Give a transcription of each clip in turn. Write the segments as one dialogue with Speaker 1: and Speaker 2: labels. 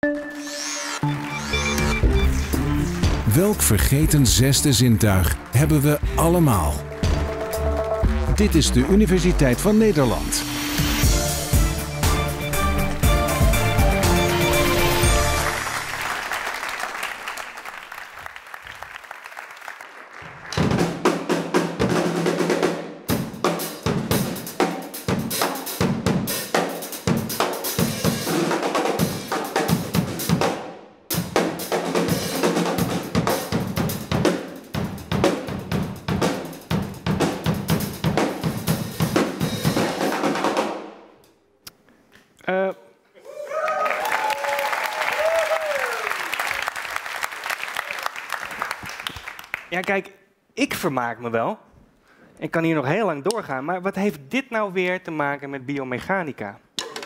Speaker 1: Welk vergeten zesde zintuig hebben we allemaal? Dit is de Universiteit van Nederland.
Speaker 2: Ja, kijk, ik vermaak me wel. Ik kan hier nog heel lang doorgaan, maar wat heeft dit nou weer te maken met biomechanica?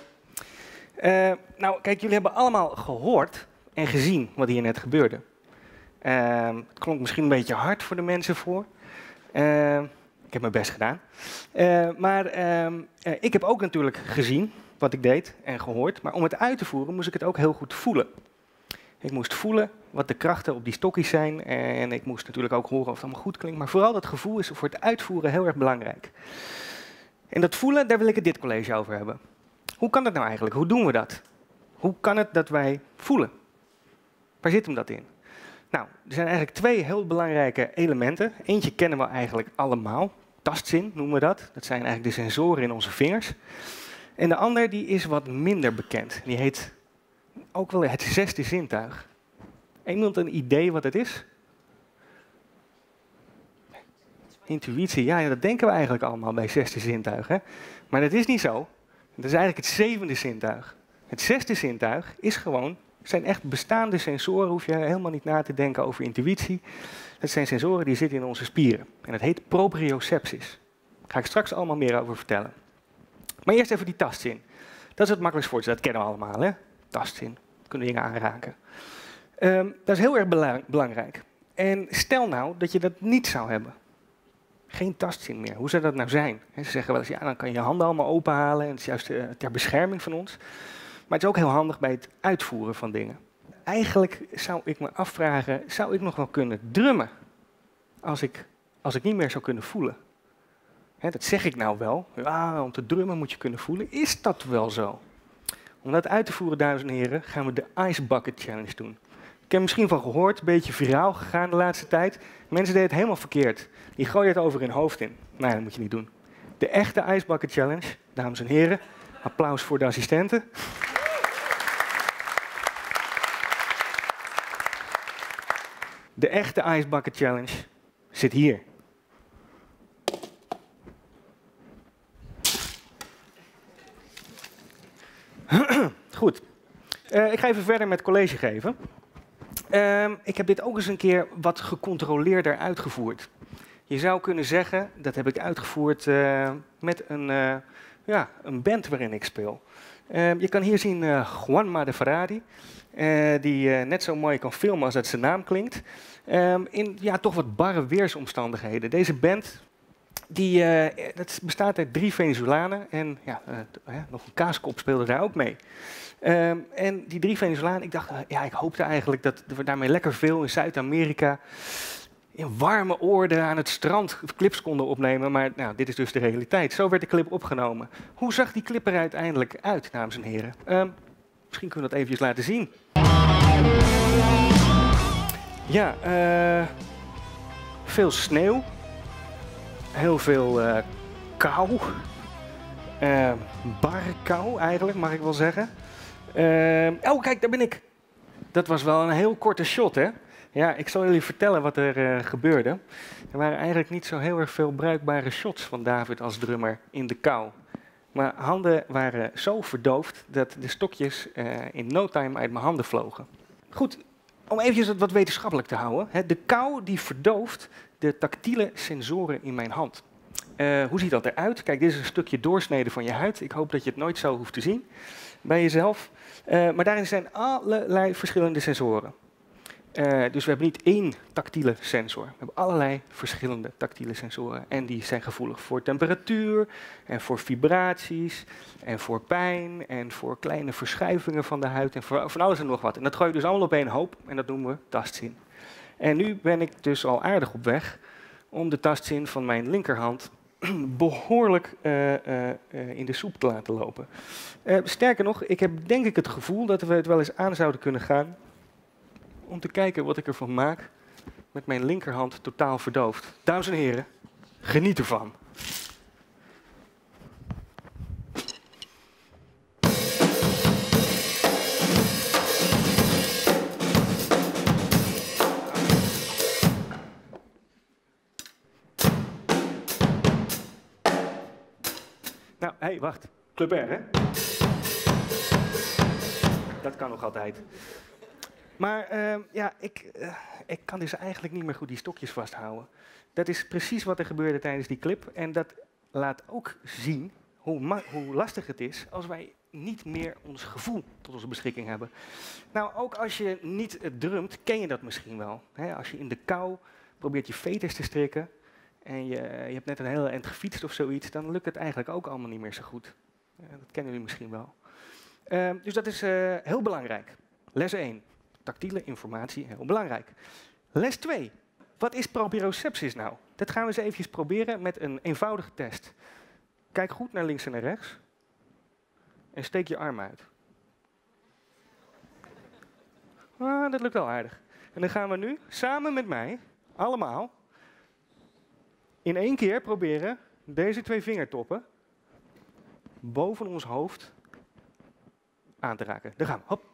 Speaker 2: Nou, kijk, jullie hebben allemaal gehoord en gezien wat hier net gebeurde. Het klonk misschien een beetje hard voor de mensen voor. Ik heb mijn best gedaan. Maar ik heb ook natuurlijk gezien wat ik deed en gehoord. Maar om het uit te voeren moest ik het ook heel goed voelen. Ik moest voelen wat de krachten op die stokjes zijn. En ik moest natuurlijk ook horen of het allemaal goed klinkt. Maar vooral dat gevoel is voor het uitvoeren heel erg belangrijk. En dat voelen, daar wil ik het dit college over hebben. Hoe kan dat nou eigenlijk? Hoe doen we dat? Hoe kan het dat wij voelen? Waar zit hem dat in? Nou, er zijn eigenlijk twee heel belangrijke elementen. Eentje kennen we eigenlijk allemaal. Tastzin noemen we dat. Dat zijn eigenlijk de sensoren in onze vingers. En de ander die is wat minder bekend. Die heet ook wel het zesde zintuig. Iemand een idee wat het is? Intuïtie, ja, dat denken we eigenlijk allemaal bij zesde zintuig. Hè? Maar dat is niet zo. Dat is eigenlijk het zevende zintuig. Het zesde zintuig is gewoon, zijn echt bestaande sensoren, hoef je helemaal niet na te denken over intuïtie. Dat zijn sensoren die zitten in onze spieren. En dat heet proprioceptie. Daar ga ik straks allemaal meer over vertellen. Maar eerst even die tastzin. Dat is het makkelijkst voor te stellen, dat kennen we allemaal, hè? Tastzin, kunnen dingen aanraken. Dat is heel erg belangrijk. En stel nou dat je dat niet zou hebben. Geen tastzin meer. Hoe zou dat nou zijn? Ze zeggen wel eens, ja, dan kan je je handen allemaal openhalen. En het is juist ter bescherming van ons. Maar het is ook heel handig bij het uitvoeren van dingen. Eigenlijk zou ik me afvragen, zou ik nog wel kunnen drummen? Als ik niet meer zou kunnen voelen. Dat zeg ik nou wel. Ja, om te drummen moet je kunnen voelen. Is dat wel zo? Om dat uit te voeren, dames en heren, gaan we de Ice Bucket Challenge doen. Ik heb misschien van gehoord, een beetje viraal gegaan de laatste tijd. Mensen deden het helemaal verkeerd. Die gooien het over hun hoofd in. Nee, dat moet je niet doen. De echte Ice Bucket Challenge, dames en heren. Applaus voor de assistenten. De echte Ice Bucket Challenge zit hier. Goed. Ik ga even verder met college geven. Ik heb dit ook eens een keer wat gecontroleerder uitgevoerd. Je zou kunnen zeggen, dat heb ik uitgevoerd met een band waarin ik speel. Je kan hier zien Juanma de Ferrari, die net zo mooi kan filmen als dat zijn naam klinkt. In toch wat barre weersomstandigheden. Deze band dat bestaat uit 3 Venezolanen en nog een kaaskop speelde daar ook mee. En die 3 Venezolanen, ik dacht, ik hoopte eigenlijk dat we daarmee lekker veel in Zuid-Amerika in warme oorden aan het strand clips konden opnemen. Maar nou, dit is dus de realiteit. Zo werd de clip opgenomen. Hoe zag die clip er uiteindelijk uit, dames en heren? Misschien kunnen we dat eventjes laten zien. Ja, veel sneeuw. Heel veel kou. Barre kou eigenlijk, mag ik wel zeggen. Oh, kijk, daar ben ik. Dat was wel een heel korte shot, hè? Ja, ik zal jullie vertellen wat er gebeurde. Er waren eigenlijk niet zo heel erg veel bruikbare shots van David als drummer in de kou. Mijn handen waren zo verdoofd dat de stokjes in no time uit mijn handen vlogen. Goed, om eventjes het wat wetenschappelijk te houden. De kou die verdooft de tactiele sensoren in mijn hand. Hoe ziet dat eruit? Kijk, dit is een stukje doorsnede van je huid. Ik hoop dat je het nooit zo hoeft te zien bij jezelf. Maar daarin zijn allerlei verschillende sensoren. Dus we hebben niet één tactiele sensor. We hebben allerlei verschillende tactiele sensoren. En die zijn gevoelig voor temperatuur en voor vibraties en voor pijn en voor kleine verschuivingen van de huid en voor van alles en nog wat. En dat gooi je dus allemaal op één hoop en dat noemen we tastzin. En nu ben ik dus al aardig op weg om de tastzin van mijn linkerhand behoorlijk in de soep te laten lopen. Sterker nog, ik heb denk ik het gevoel dat we het wel eens aan zouden kunnen gaan om te kijken wat ik ervan maak met mijn linkerhand totaal verdoofd. Dames en heren, geniet ervan. Nou, hé, wacht. Club R, hè? Dat kan nog altijd. Maar ja, ik kan dus eigenlijk niet meer goed die stokjes vasthouden. Dat is precies wat er gebeurde tijdens die clip. En dat laat ook zien hoe lastig het is als wij niet meer ons gevoel tot onze beschikking hebben. Nou, ook als je niet drumt, ken je dat misschien wel. Hè? Als je in de kou probeert je veters te strikken en je hebt net een hele eind gefietst of zoiets, dan lukt het eigenlijk ook allemaal niet meer zo goed. Dat kennen jullie misschien wel. Dus dat is heel belangrijk. Les 1. Tactiele informatie, heel belangrijk. Les 2. Wat is proprioceptie nou? Dat gaan we eens eventjes proberen met een eenvoudige test. Kijk goed naar links en naar rechts. En steek je arm uit. Dat lukt wel aardig. En dan gaan we nu samen met mij, allemaal, in één keer proberen deze 2 vingertoppen boven ons hoofd aan te raken. Daar gaan we. Hop.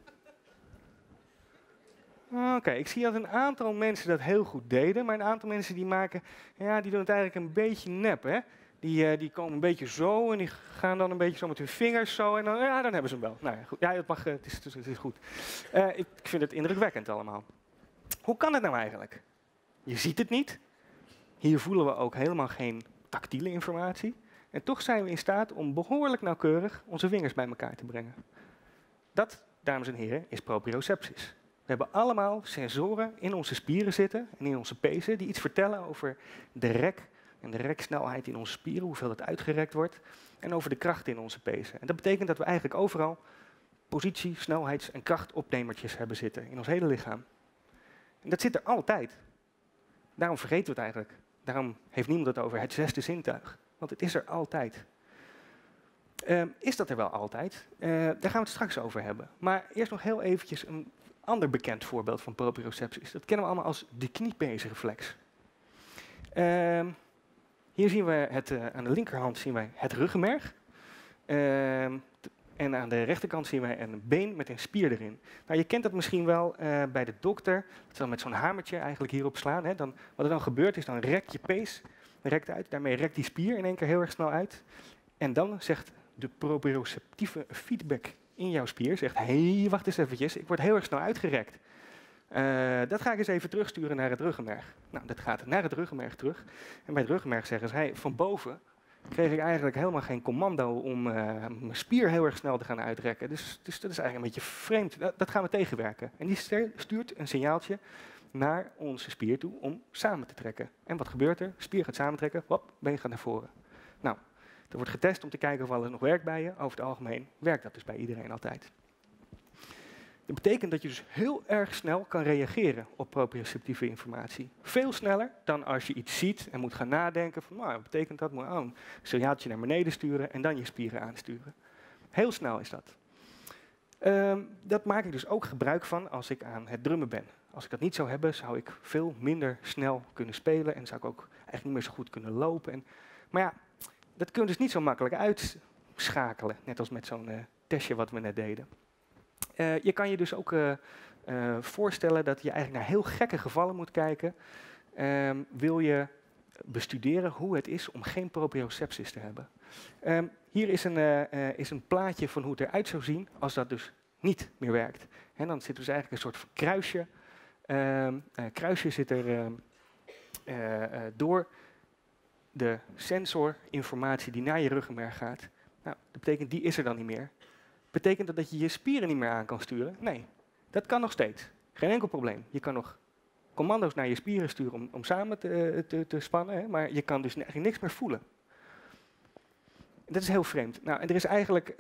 Speaker 2: Oké, ik zie dat een aantal mensen dat heel goed deden, maar een aantal mensen die maken, ja, die doen het eigenlijk een beetje nep, hè? Die komen een beetje zo en die gaan dan een beetje zo met hun vingers zo en dan, ja, dan hebben ze hem wel. Nou ja, goed. Ja, dat mag, het is goed. Ik vind het indrukwekkend allemaal. Hoe kan het nou eigenlijk? Je ziet het niet. Hier voelen we ook helemaal geen tactiele informatie. En toch zijn we in staat om behoorlijk nauwkeurig onze vingers bij elkaar te brengen. Dat, dames en heren, is proprioceptie. We hebben allemaal sensoren in onze spieren zitten en in onze pezen die iets vertellen over de rek en de reksnelheid in onze spieren, hoeveel het uitgerekt wordt, en over de kracht in onze pezen. En dat betekent dat we eigenlijk overal positie-, snelheids- en krachtopnemertjes hebben zitten in ons hele lichaam. En dat zit er altijd. Daarom vergeten we het eigenlijk. Daarom heeft niemand het over het 6e zintuig. Want het is er altijd. Is dat er wel altijd? Daar gaan we het straks over hebben. Maar eerst nog heel eventjes een ander bekend voorbeeld van proprioceptie. Dat kennen we allemaal als de kniepeesreflex. Hier zien we aan de linkerhand zien wij het ruggenmerg. En aan de rechterkant zien wij een been met een spier erin. Nou, je kent dat misschien wel bij de dokter. Dat ze dan met zo'n hamertje eigenlijk hierop slaan. Hè. Wat er dan gebeurt is, dan rekt je pees rekt uit. Daarmee rekt die spier in één keer heel erg snel uit. En dan zegt de proprioceptieve feedback in jouw spier, zegt, hé, wacht eens eventjes, ik word heel erg snel uitgerekt. Dat ga ik eens even terugsturen naar het ruggenmerg. Nou, dat gaat naar het ruggenmerg terug. En bij het ruggenmerg zeggen ze, hey, van boven kreeg ik eigenlijk helemaal geen commando om mijn spier heel erg snel te gaan uitrekken. Dus dat is eigenlijk een beetje vreemd. Dat gaan we tegenwerken. En die stuurt een signaaltje naar onze spier toe om samen te trekken. En wat gebeurt er? Spier gaat samentrekken, hop, been gaat naar voren. Nou, er wordt getest om te kijken of alles nog werkt bij je. Over het algemeen werkt dat dus bij iedereen altijd. Dat betekent dat je dus heel erg snel kan reageren op proprioceptieve informatie. Veel sneller dan als je iets ziet en moet gaan nadenken van, nou, wat betekent dat? Moet een signaaltje naar beneden sturen en dan je spieren aansturen. Heel snel is dat. Dat maak ik dus ook gebruik van als ik aan het drummen ben. Als ik dat niet zou hebben, zou ik veel minder snel kunnen spelen en zou ik ook eigenlijk niet meer zo goed kunnen lopen. Maar ja, dat kun je dus niet zo makkelijk uitschakelen, net als met zo'n testje wat we net deden. Je kan je dus ook voorstellen dat je eigenlijk naar heel gekke gevallen moet kijken. Wil je bestuderen hoe het is om geen proprioceptie te hebben. Hier is een plaatje van hoe het eruit zou zien als dat dus niet meer werkt. En dan zit dus eigenlijk een soort van kruisje. Kruisje zit er door de sensorinformatie die naar je ruggenmerg gaat. Nou, dat betekent die is er dan niet meer. Betekent dat je je spieren niet meer aan kan sturen? Nee, dat kan nog steeds. Geen enkel probleem. Je kan nog commando's naar je spieren sturen om samen te spannen, hè, maar je kan dus niks meer voelen. Dat is heel vreemd. Nou, en er is eigenlijk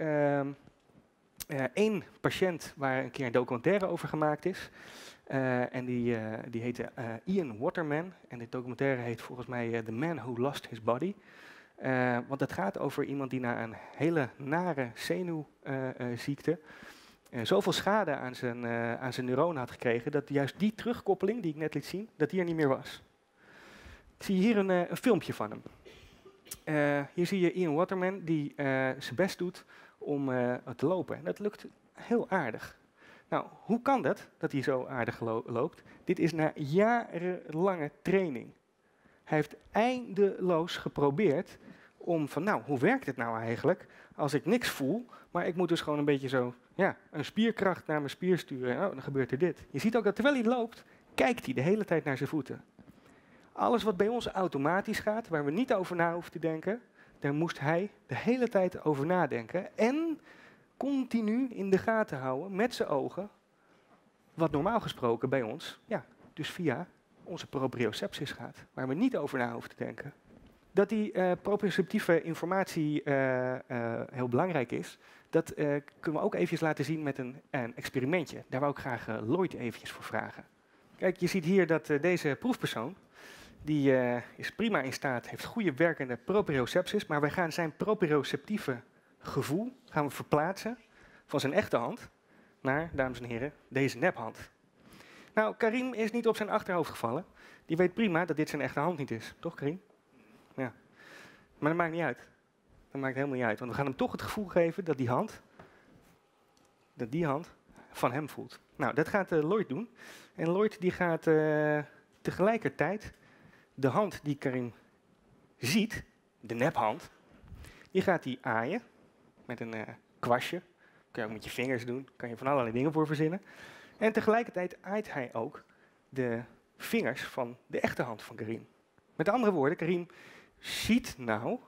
Speaker 2: één patiënt waar een keer een documentaire over gemaakt is. En die heette Ian Waterman. En dit documentaire heet volgens mij The Man Who Lost His Body. Want het gaat over iemand die na een hele nare zenuwziekte zoveel schade aan zijn neuronen had gekregen, dat juist die terugkoppeling die ik net liet zien, dat die er niet meer was. Ik zie hier een filmpje van hem. Hier zie je Ian Waterman die zijn best doet om te lopen. En dat lukt heel aardig. Nou, hoe kan dat hij zo aardig loopt? Dit is na jarenlange training. Hij heeft eindeloos geprobeerd om van, nou, hoe werkt het nou eigenlijk als ik niks voel, maar ik moet dus gewoon een beetje zo, ja, een spierkracht naar mijn spier sturen. En dan gebeurt er dit. Je ziet ook dat terwijl hij loopt, kijkt hij de hele tijd naar zijn voeten. Alles wat bij ons automatisch gaat, waar we niet over na hoeven te denken, daar moest hij de hele tijd over nadenken. En continu in de gaten houden met zijn ogen, wat normaal gesproken bij ons, ja, dus via onze propriocepties gaat, waar we niet over na hoeven te denken. Dat die proprioceptieve informatie heel belangrijk is, dat kunnen we ook eventjes laten zien met een experimentje. Daar wou ik graag Lloyd eventjes voor vragen. Kijk, je ziet hier dat deze proefpersoon, die is prima in staat, heeft goede werkende propriocepties, maar wij gaan zijn proprioceptieve gevoel gaan we verplaatsen van zijn echte hand naar, dames en heren, deze nephand. Nou, Karim is niet op zijn achterhoofd gevallen. Die weet prima dat dit zijn echte hand niet is. Toch, Karim? Ja. Maar dat maakt niet uit. Dat maakt helemaal niet uit. Want we gaan hem toch het gevoel geven dat die hand van hem voelt. Nou, dat gaat Lloyd doen. En Lloyd die gaat tegelijkertijd de hand die Karim ziet, de nephand, die gaat hij aaien met een kwastje. Kun je ook met je vingers doen. Kan je van allerlei dingen voor verzinnen. En tegelijkertijd aait hij ook de vingers van de echte hand van Karim. Met andere woorden, Karim ziet nou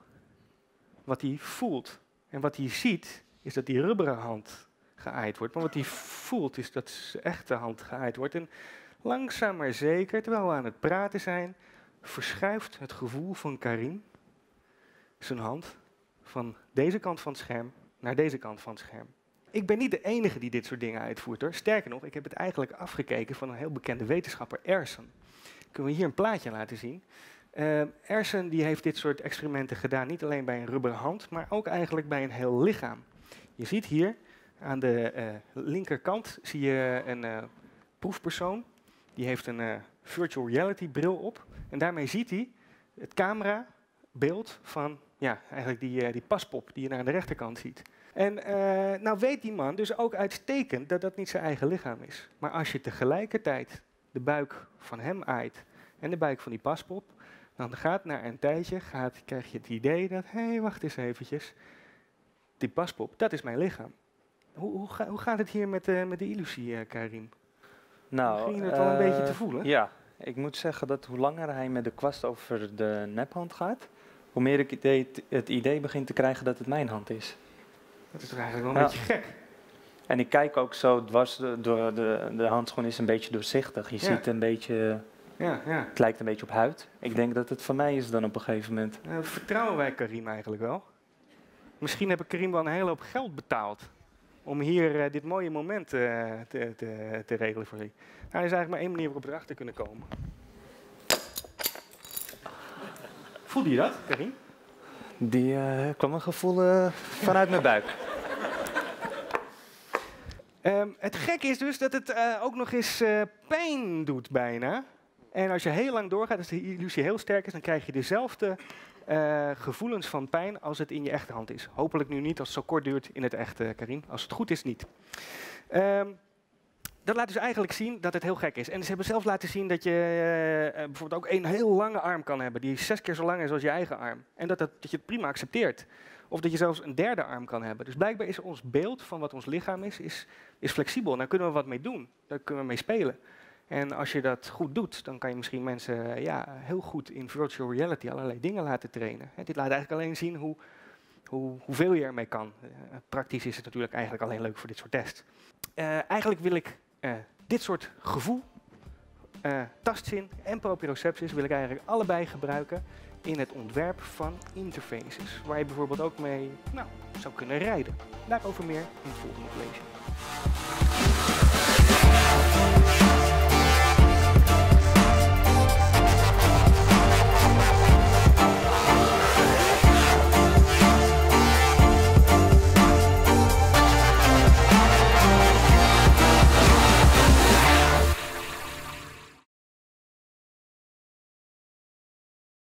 Speaker 2: wat hij voelt. En wat hij ziet is dat die rubberen hand geaaid wordt. Maar wat hij voelt is dat zijn echte hand geaaid wordt. En langzaam maar zeker, terwijl we aan het praten zijn, verschuift het gevoel van Karim zijn hand van deze kant van het scherm naar deze kant van het scherm. Ik ben niet de enige die dit soort dingen uitvoert hoor. Sterker nog, ik heb het eigenlijk afgekeken van een heel bekende wetenschapper, Erson. Kunnen we hier een plaatje laten zien. Erson die heeft dit soort experimenten gedaan, niet alleen bij een rubberen hand, maar ook eigenlijk bij een heel lichaam. Je ziet hier aan de linkerkant zie je een proefpersoon. Die heeft een virtual reality bril op. En daarmee ziet hij het camerabeeld van ja, eigenlijk die paspop die je naar de rechterkant ziet. En nou weet die man dus ook uitstekend dat dat niet zijn eigen lichaam is. Maar als je tegelijkertijd de buik van hem aait en de buik van die paspop, dan gaat na een tijdje krijg je het idee dat, hé, wacht eens eventjes, die paspop, dat is mijn lichaam. Hoe gaat het hier met de illusie, Karim?
Speaker 3: Nou,
Speaker 2: Begin je het wel een beetje te voelen?
Speaker 3: Ja, ik moet zeggen dat hoe langer hij met de kwast over de nephand gaat, hoe meer ik het idee begin te krijgen dat het mijn hand is.
Speaker 2: Dat is toch eigenlijk wel een beetje gek?
Speaker 3: En ik kijk ook zo dwars door de handschoen is een beetje doorzichtig. Je ziet een beetje, het lijkt een beetje op huid. Ik denk dat het van mij is dan op een gegeven moment.
Speaker 2: Vertrouwen wij Karim eigenlijk wel? Misschien heb ik Karim wel een hele hoop geld betaald om hier dit mooie moment te regelen voor je. Nou, er is eigenlijk maar één manier waarop we erachter kunnen komen. Voelde je dat, Karim?
Speaker 3: Die kwam een gevoel vanuit mijn buik.
Speaker 2: Het gekke is dus dat het ook nog eens pijn doet bijna. En als je heel lang doorgaat, als de illusie heel sterk is, dan krijg je dezelfde gevoelens van pijn als het in je echte hand is. Hopelijk nu niet als het zo kort duurt in het echte, Karim. Als het goed is, niet. Dat laat dus eigenlijk zien dat het heel gek is. En ze hebben zelf laten zien dat je bijvoorbeeld ook een heel lange arm kan hebben, die 6 keer zo lang is als je eigen arm. En dat je het prima accepteert. Of dat je zelfs een derde arm kan hebben. Dus blijkbaar is ons beeld van wat ons lichaam is flexibel. En daar kunnen we wat mee doen. Daar kunnen we mee spelen. En als je dat goed doet, dan kan je misschien mensen heel goed in virtual reality allerlei dingen laten trainen. Dit laat eigenlijk alleen zien hoeveel je ermee kan. Praktisch is het natuurlijk eigenlijk alleen leuk voor dit soort tests. Eigenlijk wil ik dit soort gevoel, tastzin en propriocepties wil ik eigenlijk allebei gebruiken in het ontwerp van interfaces, waar je bijvoorbeeld ook mee zou kunnen rijden. Daarover meer in het volgende college.